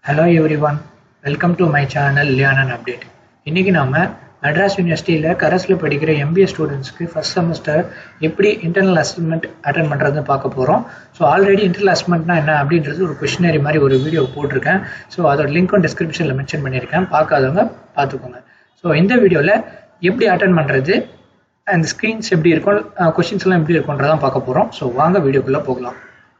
Hello everyone, welcome to my channel Learn and Update. இன்னைக்கு நாம Madras University கரஸ்ல படிக்கிற MBA ஸ்டூடண்ட்ஸ்க்கு ஃபர்ஸ்ட் செமஸ்டர் எப்படி இன்டர்னல் அசஸ்மெண்ட் அட்டெண்ட் பண்றதுன்னு பார்க்க போறோம். ஸோ ஆல்ரெடி இன்டர்னல் அசஸ்மெண்ட்னா என்ன அப்படின்றது ஒரு கொஸ்டினரி மாதிரி ஒரு வீடியோ போட்டிருக்கேன். ஸோ அதோட லிங்க்கும் டிஸ்கிரிப்ஷன்ல மென்ஷன் பண்ணியிருக்கேன், பார்க்காதவங்க பார்த்துக்கோங்க. ஸோ இந்த வீடியோவில் எப்படி அட்டெண்ட் பண்றது, அந்த ஸ்க்ரீன்ஸ் எப்படி இருக்கும், கொஸ்டின்ஸ் எல்லாம் எப்படி இருக்கும்ன்றதான் பார்க்க போறோம். ஸோ வாங்க வீடியோக்குள்ள போகலாம்.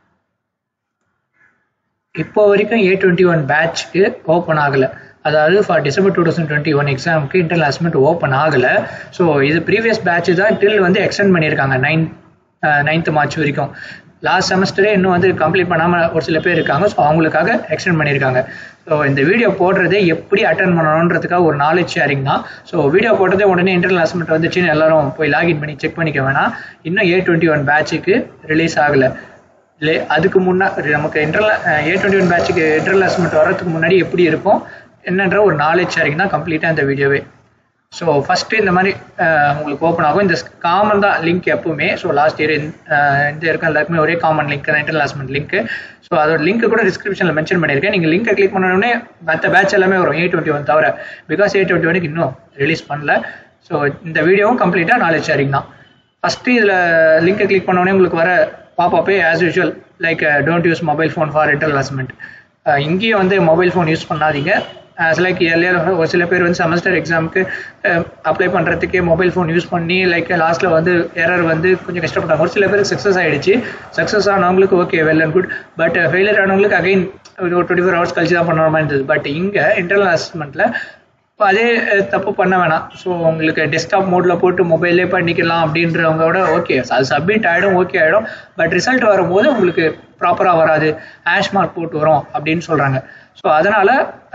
இப்போ வரைக்கும் A21 பேட்ச்க்கு ஓப்பன் ஆகலை, அதாவது ஃபார் டிசம்பர் 2021 எக்ஸாமுக்கு இன்டர்னல் அசஸ்மெண்ட் ஓப்பன் ஆகலை. ஸோ இது ப்ரீவியஸ் பேட்ச் தான் டில் வந்து எக்ஸ்டெண்ட் பண்ணியிருக்காங்க 9th மார்ச் வரைக்கும். லாஸ்ட் செமஸ்டரே இன்னும் வந்து கம்ப்ளீட் பண்ணாமல் ஒரு சில பேர் இருக்காங்க. ஸோ அவங்களுக்காக எக்ஸ்டெண்ட் பண்ணியிருக்காங்க. ஸோ இந்த வீடியோ போடுறதே எப்படி அட்டெண்ட் பண்ணணுன்றதுக்காக ஒரு நாலேஜ் ஷேரிங் தான். ஸோ வீடியோ போட்டதே உடனே இன்டர்னல் அசஸ்மெண்ட் வந்துச்சுன்னு எல்லாரும் போய் லாகின் பண்ணி செக் பண்ணிக்க வேணாம். இன்னும் A21 பேட்சுக்கு ரிலீஸ் ஆகலை. இல்லை அதுக்கு முன்னாடி நமக்கு A21 பேட்சுக்கு இன்டர்னல் அசஸ்மெண்ட் வர்றதுக்கு முன்னாடி எப்படி இருக்கும் என்னன்ற ஒரு நாலேஜ் ஷேரிங் தான் கம்ப்ளீட்டாக இந்த வீடியோவே. ஸோ ஃபஸ்ட்டு இந்த மாதிரி உங்களுக்கு ஓப்பன் ஆகும். இந்த காமன் தான் லிங்க் எப்பவுமே. ஸோ லாஸ்ட் இயர் இந்த இருக்க எல்லாருக்குமே ஒரே காமன் லிங்க் தான் இன்டர்னல் அசஸ்மெண்ட் லிங்க். ஸோ அதோட லிங்க் கூட டிஸ்கிரிப்ஷனில் மென்ஷன் பண்ணியிருக்கேன். நீங்கள் லிங்கை கிளிக் பண்ணோடனே மற்ற பேட்ச் எல்லாமே வரும் A21 தவிர. பிகாஸ் A21 இன்னும் ரிலீஸ் பண்ணல. ஸோ இந்த வீடியோவும் கம்ப்ளீட்டாக நாலேஜ் ஷேரிங் தான். ஃபஸ்ட்டு இதில் லிங்கை கிளிக் பண்ணோடனே உங்களுக்கு வர பாப்பே as usual like don't use mobile phone for internal assessment. இங்கேயும் வந்து மொபைல் ஃபோன் யூஸ் பண்ணாதீங்க. ஆஸ் லைக் ஏர்லியர் ஒரு சில பேர் வந்து செமஸ்டர் எக்ஸாமுக்கு அப்ளை பண்ணுறதுக்கே மொபைல் ஃபோன் யூஸ் பண்ணி லைக் லாஸ்ட்டில் வந்து எரர் வந்து கொஞ்சம் கஷ்டப்பட்டாங்க. ஒரு சில பேருக்கு சக்ஸஸ் ஆகிடுச்சு. சக்ஸஸ் ஆனவங்களுக்கு okay, well and good. But failure ஆனவங்களுக்கு அகைன் ஒரு 24 hours கழிச்சு தான் பண்ணுற மாதிரி இருந்தது. பட் இங்கே இன்டர்னல் அசஸ்மெண்ட்டில் இப்போ அதே தப்பு பண்ண வேணாம். ஸோ உங்களுக்கு டெஸ்க்டாப் மோடில் போட்டு மொபைல்லே பண்ணிக்கலாம் அப்படின்றவங்களோட ஓகே, அது சப்மிட் ஆகிடும், ஓகே ஆகிடும். பட் ரிசல்ட் வரும்போது உங்களுக்கு ப்ராப்பராக வராது, ஹேஷ் மார்க் போட்டு வரும் அப்படின்னு சொல்கிறாங்க. ஸோ அதனால்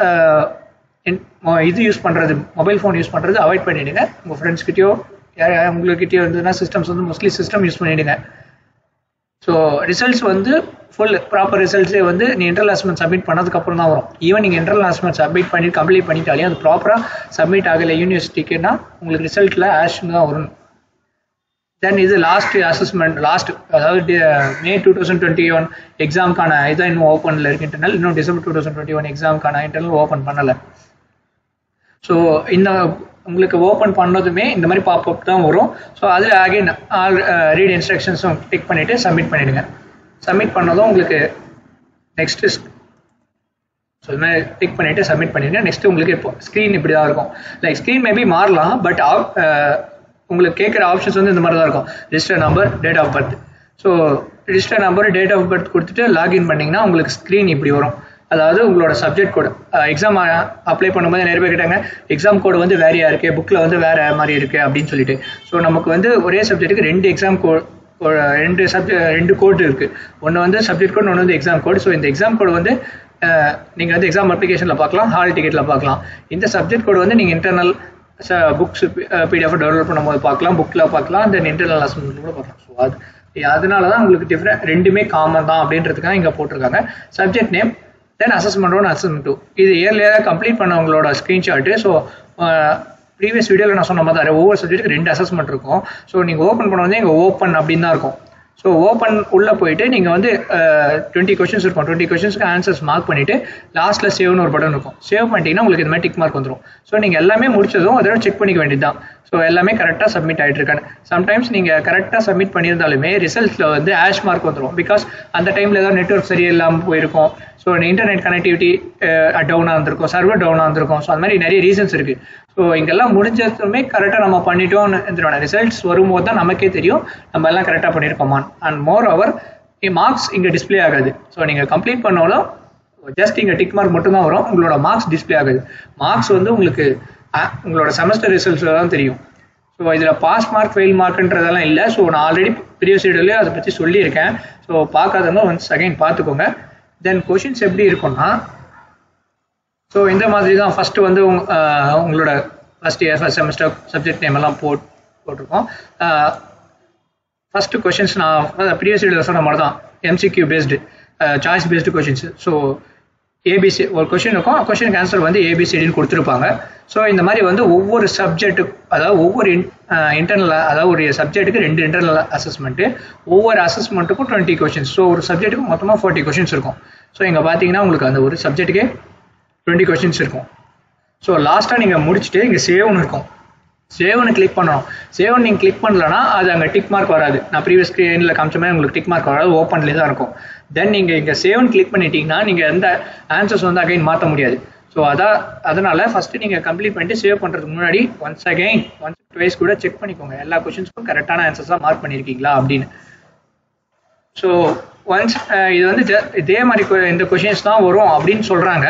இது யூஸ் பண்ணுறது, மொபைல் ஃபோன் யூஸ் பண்ணுறது அவாய்ட் பண்ணிவிடுங்க. உங்கள் ஃப்ரெண்ட்ஸ்கிட்டயோ உங்கள்கிட்டயோ இருந்ததுன்னா சிஸ்டம்ஸ் வந்து மோஸ்ட்லி சிஸ்டம் யூஸ் பண்ணிவிடுங்க. ஸோ ரிசல்ட்ஸ் வந்து ஃபுல் ப்ராப்பர் ரிசல்ட்ஸே வந்து நீ இன்டர்னல் அசஸ்மெண்ட் சப்மிட் பண்ணதுக்கப்புறம் தான் வரும். ஈவன் நீங்கள் இன்டர்னல் அசஸ்மெண்ட் சப்மிட் பண்ணி கம்ப்ளீட் பண்ணிட்டாலே அது ப்ராப்பராக சப்மிட் ஆகலை யூனிவர்சிட்டிக்குன்னா உங்களுக்கு ரிசல்ட்டில் ஆஷ்னு தான் வரும். தென் இது லாஸ்ட் அசஸ்மெண்ட், அதாவது May 2021 எக்ஸாமுக்கான இதான் இன்னும் ஓப்பனில் இருக்கு இன்டர்னல். இன்னும் December 2021 எக்ஸாமுக்கான இன்டர்னல் ஓப்பன் பண்ணலை. ஸோ இந்த உங்களுக்கு ஓப்பன் பண்ணதுமே இந்த மாதிரி பாப்அப் தான் வரும். ஸோ அதில் அகைன் ரீட் இன்ஸ்ட்ரக்ஷன்ஸும் டிக் பண்ணிவிட்டு சப்மிட் பண்ணிவிடுங்க. சப்மிட் பண்ணதும் உங்களுக்கு நெக்ஸ்ட்டு ஸோ இது மாதிரி டிக் பண்ணிவிட்டு சப்மிட் பண்ணிவிடுங்க. நெக்ஸ்ட்டு உங்களுக்கு இப்போ ஸ்க்ரீன் இப்படி தான் இருக்கும். லைக் ஸ்க்ரீன் மேபி மாறலாம், பட் உங்களுக்கு கேட்குற ஆப்ஷன்ஸ் வந்து இந்த மாதிரி தான் இருக்கும். Register number, date of birth. So register number, date of birth கொடுத்துட்டு லாகின் பண்ணிங்கன்னா உங்களுக்கு ஸ்க்ரீன் இப்படி வரும். அதாவது உங்களோட சப்ஜெக்ட் கோடு எக்ஸாம் அப்ளை பண்ணும்போது நிறைய பேர் கேட்டாங்க, எக்ஸாம் கோடு வந்து வேறையாக இருக்குது, புக்கில் வந்து வேறு மாதிரி இருக்குது அப்படின்னு சொல்லிட்டு. ஸோ நமக்கு வந்து ஒரே சப்ஜெக்ட்டுக்கு 2 எக்ஸாம் கோட், 2 கோடு இருக்குது. ஒன்று வந்து சப்ஜெக்ட் கோட், ஒன்று வந்து எக்ஸாம் கோடு. ஸோ இந்த எக்ஸாம் கோடு வந்து நீங்கள் வந்து எக்ஸாம் அப்ளிகேஷனில் பார்க்கலாம், ஹால் டிக்கெட்டில் பார்க்கலாம். இந்த சப்ஜெக்ட் கோடு வந்து நீங்கள் இன்டர்னல் புக்ஸ் PDF டவுன்லோட் பண்ணும்போது பார்க்கலாம், புக்கில் பார்க்கலாம், தென் இன்டர்னல் அசஸ்மெண்ட் கூட பார்க்கலாம். ஸோ அதனால தான் உங்களுக்கு டிஃப்ரெண்ட், ரெண்டுமே காமன் தான் அப்படின்றதுக்காக இங்கே போட்டிருக்காங்க. Subject name, then assessment 1, assessment 2. இது இயர்லியாக கம்ப்ளீட் பண்ணவங்களோட ஸ்க்ரீன்ஷாட்டு. ஸோ ப்ரீவியஸ் வீடியோவில் நான் சொன்ன மாதிரி ஒவ்வொரு சப்ஜெக்ட்டுக்கு 2 அசஸ்மெண்ட் இருக்கும். ஸோ நீங்கள் ஓப்பன் பண்ண வந்து இங்கே ஓப்பன் அப்படின்னு தான் இருக்கும். ஸோ ஓப்பன் உள்ளே போயிட்டு நீங்கள் வந்து 20 கொஷின்ஸ் இருக்கும். 20 கொஷின்ஸ்க்கு ஆன்சர்ஸ் மார்க் பண்ணிவிட்டு லாஸ்ட்டில் சேவ்னு ஒரு பட்டன் இருக்கும். சேவ் பண்ணிட்டீங்கன்னா உங்களுக்கு இந்த மாதிரி டிக் மார்க் வந்துடும். ஸோ நீங்கள் எல்லாமே முடிச்சதும் அதோட செக் பண்ணிக்க வேண்டியது தான். ஸோ எல்லாமே கரெக்டாக சப்மிட் ஆகிட்டு இருக்காங்க. சம்டைம்ஸ் நீங்கள் கரெக்டாக சப்மிட் பண்ணியிருந்தாலுமே ரிசல்ட்டில் வந்து ஹேஷ் மார்க் வந்துடும். பிகாஸ் அந்த டைமில் ஏதாவது நெட்வொர்க் சரியில்லாமல் போயிருக்கும். ஸோ இன்டர்நெட் கனெக்டிவிட்டி டவுனாக இருந்திருக்கும், சர்வர் டவுனாக இருந்திருக்கும். ஸோ அந்த மாதிரி நிறைய ரீசன்ஸ் இருக்குது. ஸோ இங்கெல்லாம் முடிஞ்சதுமே கரெக்டாக நம்ம பண்ணிட்டோம்னு ரிசல்ட்ஸ் வரும்போது தான் நமக்கே தெரியும் நம்ம எல்லாம் கரெக்டாக பண்ணியிருக்கோமா. அண்ட் மோர் ஓவர் மார்க்ஸ் இங்கே டிஸ்பிளே ஆகாது. ஸோ நீங்கள் கம்ப்ளீட் பண்ணாலும் ஜஸ்ட் இங்கே டிக் மார்க் மட்டும்தான் வரும், உங்களோட மார்க்ஸ் டிஸ்பிளே ஆகாது. மார்க்ஸ் வந்து உங்களுக்கு உங்களோட செமஸ்டர் ரிசல்ட்ஸில் தான் தெரியும். ஸோ இதில் பாஸ் மார்க், ஃபெயில் மார்க்ன்றதெல்லாம் இல்லை. ஸோ நான் ஆல்ரெடி ப்ரீவியஸ் வீடியோலேயே அதை பற்றி சொல்லியிருக்கேன். ஸோ பார்க்காதவங்க ஒன்ஸ் அகைன் பார்த்துக்கோங்க. தென் கொஷின்ஸ் எப்படி இருக்கும்னா, ஸோ இந்த மாதிரி தான் ஃபஸ்ட்டு வந்து உங்களோட first year first semester subject name எல்லாம் போட்டிருக்கோம். ஃபஸ்ட்டு கொஷின்ஸ் நான் ப்ரீவியஸ் வீடியோவில் சொன்ன மாதிரி தான் MCQ based, choice based questions. So ABC ஒரு கொஷின் இருக்கும், கொஷினுக்கு ஆன்சர் வந்து ABCDன்னு கொடுத்துருப்பாங்க. ஸோ இந்த மாதிரி வந்து ஒவ்வொரு சப்ஜெக்ட்டுக்கு, அதாவது ஒவ்வொரு இன்டர்னல், அதாவது ஒரு சப்ஜெக்ட்டுக்கு 2 இன்டர்னல் அசஸ்மெண்ட்டு, ஒவ்வொரு அசஸ்மெண்ட்டுக்கும் 20 கொஷின்ஸ். ஸோ ஒரு சப்ஜெக்ட்டுக்கு மொத்தமாக 40 கொஷின்ஸ் இருக்கும். ஸோ இங்கே பார்த்தீங்கன்னா உங்களுக்கு அந்த ஒரு சப்ஜெக்ட்டுக்கே 20 கொஷின்ஸ் இருக்கும். ஸோ லாஸ்ட்டாக நீங்கள் முடிச்சுட்டு இங்கே சேவ்னு இருக்கும், சேவ்னு கிளிக் பண்ணணும். சேவ்னு நீங்கள் கிளிக் பண்ணலன்னா அது அங்கே டிக் மார்க் வராது. நான் ப்ரீவியஸ் ஸ்க்ரீனில் காமிச்ச மாதிரி உங்களுக்கு டிக் மார்க் வராது, ஓப்பன்லேயே தான் இருக்கும். தென் நீங்கள் இங்கே சேவ்னு கிளிக் பண்ணிட்டீங்கன்னா நீங்கள் எந்த ஆன்சர்ஸ் வந்து அகைன் மாற்ற முடியாது. ஸோ அதனால் ஃபஸ்ட்டு நீங்கள் கம்ப்ளீட் பண்ணிட்டு சேவ் பண்ணுறதுக்கு முன்னாடி ஒன்ஸ் ட்வைஸ் கூட செக் பண்ணிக்கோங்க எல்லா கொஷின்ஸ்க்கும் கரெக்டான ஆன்சர்ஸாக மார்க் பண்ணியிருக்கீங்களா அப்படின்னு. ஸோ ஒன்ஸ் இது வந்து இதே மாதிரி இந்த கொஷின்ஸ் தான் வரும் அப்படின்னு சொல்கிறாங்க.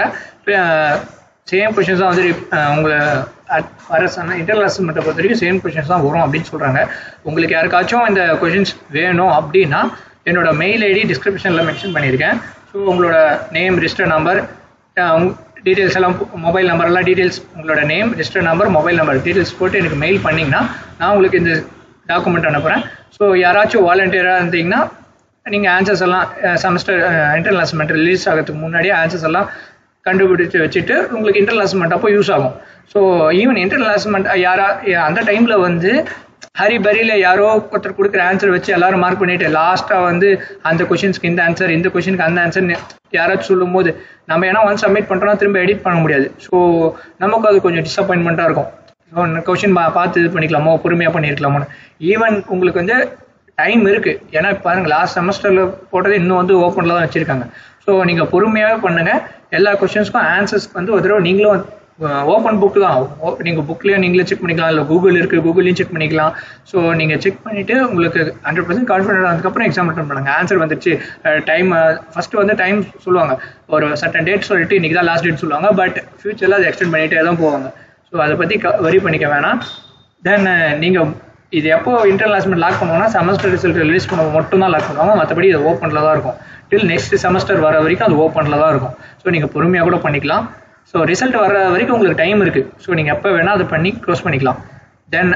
சேம் கொஷின்ஸ் தான் வந்து உங்களை வர இன்டர்னல் அசஸ்மெண்ட்டை பொறுத்த வரைக்கும் சேம் கொஷின்ஸ் தான் வரும் அப்படின்னு சொல்கிறாங்க. உங்களுக்கு யாருக்காச்சும் இந்த கொஷின்ஸ் வேணும் அப்படின்னா என்னோட மெயில் ஐடி டிஸ்கிரிப்ஷனில் மென்ஷன் பண்ணியிருக்கேன். ஸோ உங்களோட நேம், ரிஜிஸ்டர் நம்பர், டீட்டெயில்ஸ் எல்லாம், மொபைல் நம்பர்லாம் டீட்டெயில்ஸ், உங்களோட name, register number, mobile number details போட்டு எனக்கு மெயில் பண்ணிங்கன்னா நான் உங்களுக்கு இந்த டாக்குமெண்ட் அனுப்புகிறேன். ஸோ யாராச்சும் வாலண்டியராக இருந்தீங்கன்னா நீங்கள் ஆன்சர்ஸ் எல்லாம் செமஸ்டர் இன்டர்னல் அசஸ்மெண்ட் ரிலீஸ் ஆகிறதுக்கு முன்னாடியே ஆன்சர்ஸ் எல்லாம் கண்டுபிடிச்சு வச்சுட்டு உங்களுக்கு இன்டர்னல் அசஸ்மெண்ட் அப்போ யூஸ் ஆகும். ஸோ ஈவன் இன்டர்னல் அசஸ்மெண்ட் அந்த டைமில் வந்து ஹரிபரியில் யாரோ ஒருத்தர் கொடுக்குற ஆன்சர் வச்சு எல்லாரும் மார்க் பண்ணிட்டு லாஸ்ட்டாக வந்து அந்த கொஷின்ஸ்க்கு இந்த ஆன்சர், இந்த கொஷினுக்கு அந்த ஆன்சர்னு யாராச்சும் சொல்லும் போது நம்ம ஏன்னா ஒன்ஸ் சப்மிட் பண்ணுறோம்னா திரும்ப எடிட் பண்ண முடியாது. ஸோ நமக்கு அது கொஞ்சம் டிசப்பாயின்மெண்ட்டாக இருக்கும். ஸோ கொஷின் பார்த்து இது பண்ணிக்கலாமோ, பொறுமையாக பண்ணியிருக்கலாமோன்னு. ஈவன் உங்களுக்கு வந்து டைம் இருக்குது, ஏன்னா பாருங்கள் லாஸ்ட் செமஸ்டரில் போட்டது இன்னும் வந்து ஓப்பனில் தான் வச்சுருக்காங்க. ஸோ நீங்கள் பொறுமையாகவே பண்ணுங்கள். எல்லா கொஷின்ஸ்க்கும் ஆன்சர்ஸ்க்கு வந்து ஒரு தடவை நீங்களும் ஓப்பன் புக்கு தான், நீங்கள் புக்லேயும் நீங்களே செக் பண்ணிக்கலாம், இல்லை கூகுள் இருக்குது, கூகுள்லையும் செக் பண்ணிக்கலாம். ஸோ நீங்கள் செக் பண்ணிவிட்டு உங்களுக்கு 100% கான்ஃபிடென்ட் ஆனதுக்கப்புறம் எக்ஸாம் அட்டன் பண்ணுங்கள். ஆன்சர் வந்துருச்சு, டைம் ஃபஸ்ட்டு வந்து டைம் சொல்லுவாங்க, ஒரு சர்டன் டேட் சொல்லிட்டு இன்றைக்கி தான் லாஸ்ட் டேட் சொல்லுவாங்க. பட் ஃபியூச்சரில் அதை எக்ஸ்டெண்ட் பண்ணிகிட்டே தான் போவாங்க. ஸோ அதை பற்றி வரி பண்ணிக்க வேணாம். தென் நீங்கள் இது எப்போ இன்டர்னல் அசஸ்மெண்ட் லாக் பண்ணுவோம்னா செமஸ்டர் ரிசல்ட் ரிலீஸ் பண்ண மட்டும் தான் லாக் பண்ணுவாங்க. மற்றபடி இது ஓப்பனில் தான் இருக்கும். டில் நெக்ஸ்ட் செமஸ்டர் வர வரைக்கும் அது ஓப்பனில் தான் இருக்கும். ஸோ நீங்கள் பொறுமையாக கூட பண்ணிக்கலாம். ஸோ ரிசல்ட் வர வரைக்கும் உங்களுக்கு டைம் இருக்குது. ஸோ நீங்கள் எப்போ வேணால் அதை பண்ணி க்ளோஸ் பண்ணிக்கலாம். தென்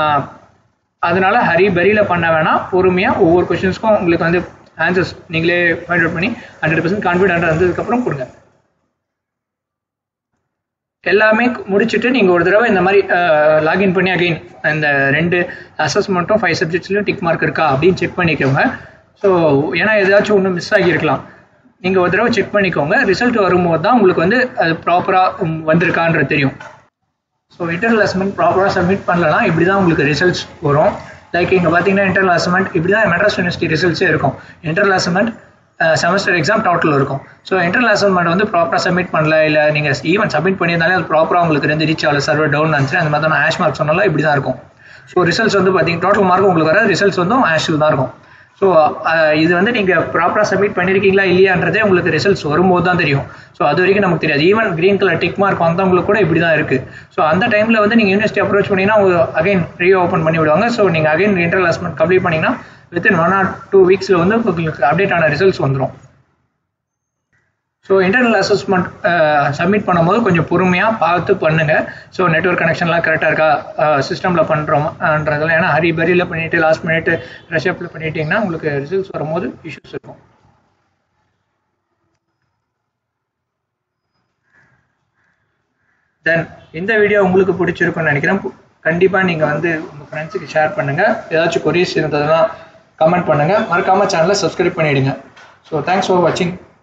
அதனால் ஹரிபரியில் பண்ண வேணாம், பொறுமையாக ஒவ்வொரு கொஷின்ஸ்க்கும் உங்களுக்கு வந்து ஆன்சர்ஸ் நீங்களே ஃபைண்ட் அவுட் பண்ணி 100% கான்ஃபிடென்ட்டாக இருந்ததுக்கப்புறம் கொடுங்க. எல்லாமே முடிச்சுட்டு நீங்கள் ஒரு தடவை இந்த மாதிரி லாகின் பண்ணி அகைன் இந்த 2 அசஸ்மெண்ட்டும் 5 சப்ஜெக்ட்ஸ்லையும் டிக் மார்க் இருக்கா அப்படின்னு செக் பண்ணிக்கோங்க. ஸோ ஏன்னா ஏதாச்சும் ஒன்று மிஸ் ஆகியிருக்கலாம், நீங்கள் ஒரு தடவை செக் பண்ணிக்கோங்க. ரிசல்ட் வரும்போது தான் உங்களுக்கு வந்து அது ப்ராப்பராக வந்திருக்கான்றது தெரியும். ஸோ இன்டர்னல் அசஸ்மெண்ட் ப்ராப்பராக சப்மிட் பண்ணலன்னா இப்படி தான் உங்களுக்கு ரிசல்ட்ஸ் வரும். லைக் இங்கே பார்த்தீங்கன்னா இன்டர்னல் அசஸ்மெண்ட் இப்படி தான் மெட்ராஸ் யூனிவர்சிட்டி ரிசல்ட்ஸே இருக்கும். Internal assessment, semester exam, total இருக்கும். ஸோ இன்டர்னல் அசஸ்மெண்ட் வந்து ப்ராப்பராக சப்மிட் பண்ணல, இல்லை நீங்கள் ஈவன் சப்மிட் பண்ணியிருந்தாலே அது ப்ராப்பராக உங்களுக்கு வந்து ரீச் ஆகல, சர்வர் டவுன் இருந்துச்சு, அந்த மாதிரி தான் ஹேஷ் மார்க் சொன்னாலும் இப்படி தான் இருக்கும். ஸோ ரிசல்ட்ஸ் வந்து பார்த்தீங்கன்னா டோட்டல் மார்க் உங்களுக்கு வர ரிசல்ட்ஸ் வந்து ஹேஷில் தான் இருக்கும். ஸோ இது வந்து நீங்கள் ப்ராப்பராக சப்மிட் பண்ணியிருக்கீங்களா இல்லையான்றதே உங்களுக்கு ரிசல்ட்ஸ் வரும்போது தான் தெரியும். ஸோ அது வரைக்கும் நமக்கு தெரியாது. Even green colour tick mark வந்தவங்களுக்கு கூட இப்படி தான் இருக்குது. ஸோ அந்த டைமில் வந்து நீங்கள் யூனிவர்சிட்டி அப்ரோச் பண்ணிங்கன்னா அகைன் ஓப்பன் பண்ணி விடுவாங்க. ஸோ நீங்கள் அகைன் இன்டர்னல் அசஸ்மெண்ட் கம்ப்ளீட் பண்ணிங்கன்னா வித்தின் 1 or 2 வீக்ஸில் வந்து உங்களுக்கு அப்டேட் ஆன ரிசல்ட்ஸ் வந்துடும். ஸோ இன்டர்னல் அசஸ்மெண்ட் சப்மிட் பண்ணும்போது கொஞ்சம் பொறுமையாக பார்த்து பண்ணுங்கள். ஸோ நெட்வொர்க் கனெக்ஷன்லாம் கரெக்டாக இருக்கா, சிஸ்டமில் பண்ணுறோம்ன்றதெல்லாம், ஏன்னா ஹரிபரியில் பண்ணிவிட்டு லாஸ்ட் மினிட் ரஷ்அப்பில் பண்ணிட்டீங்கன்னா உங்களுக்கு ரிசல்ட்ஸ் வரும்போது இஷ்யூஸ் இருக்கும். தென் இந்த வீடியோ உங்களுக்கு பிடிச்சிருக்குன்னு நினைக்கிறேன். கண்டிப்பாக நீங்கள் வந்து உங்கள் ஃப்ரெண்ட்ஸுக்கு ஷேர் பண்ணுங்கள். ஏதாச்சும் கொரீஸ் இருந்ததுன்னா கமெண்ட் பண்ணுங்கள். மறக்காமல் சேனலை சப்ஸ்கிரைப் பண்ணிவிடுங்க. ஸோ தேங்க்ஸ் ஃபார் வாட்சிங்.